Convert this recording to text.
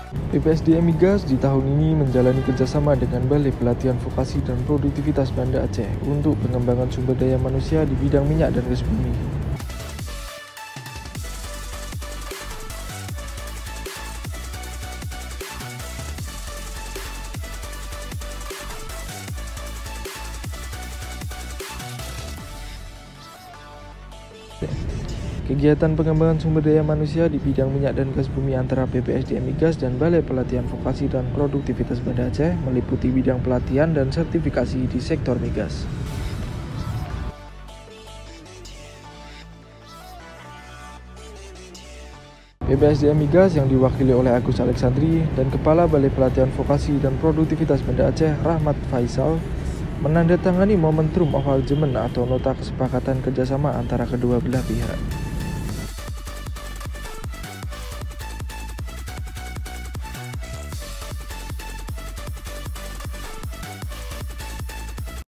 BPSDM Migas di tahun ini menjalani kerjasama dengan Balai Pelatihan Vokasi dan Produktivitas Banda Aceh untuk pengembangan sumber daya manusia di bidang minyak dan gas bumi. Kegiatan pengembangan sumber daya manusia di bidang minyak dan gas bumi antara BPSDM Migas dan Balai Pelatihan Vokasi dan Produktivitas Banda Aceh meliputi bidang pelatihan dan sertifikasi di sektor migas. BPSDM Migas yang diwakili oleh Agus Alexandri dan Kepala Balai Pelatihan Vokasi dan Produktivitas Banda Aceh Rahmat Faisal menandatangani Momentum of Agreement atau nota kesepakatan kerjasama antara kedua belah pihak.